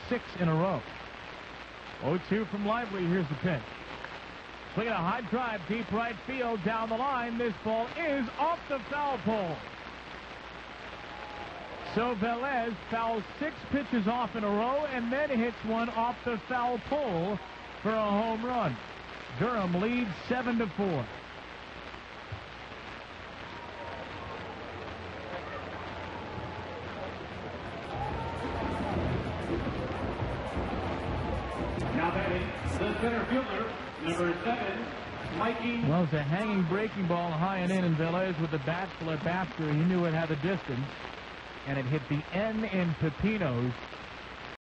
6 in a row. 0-2 from Lively. Here's the pitch. Swinging a high drive, deep right field, down the line. This ball is off the foul pole. So Velez fouls 6 pitches off in a row and then hits one off the foul pole for a home run. Durham leads 7-4. Now batting, the center fielder, number 7, Mikey. Well, it's a hanging breaking ball high and in, and Velez with the bat flip after. He knew it had the distance, and it hit the N in Pepino's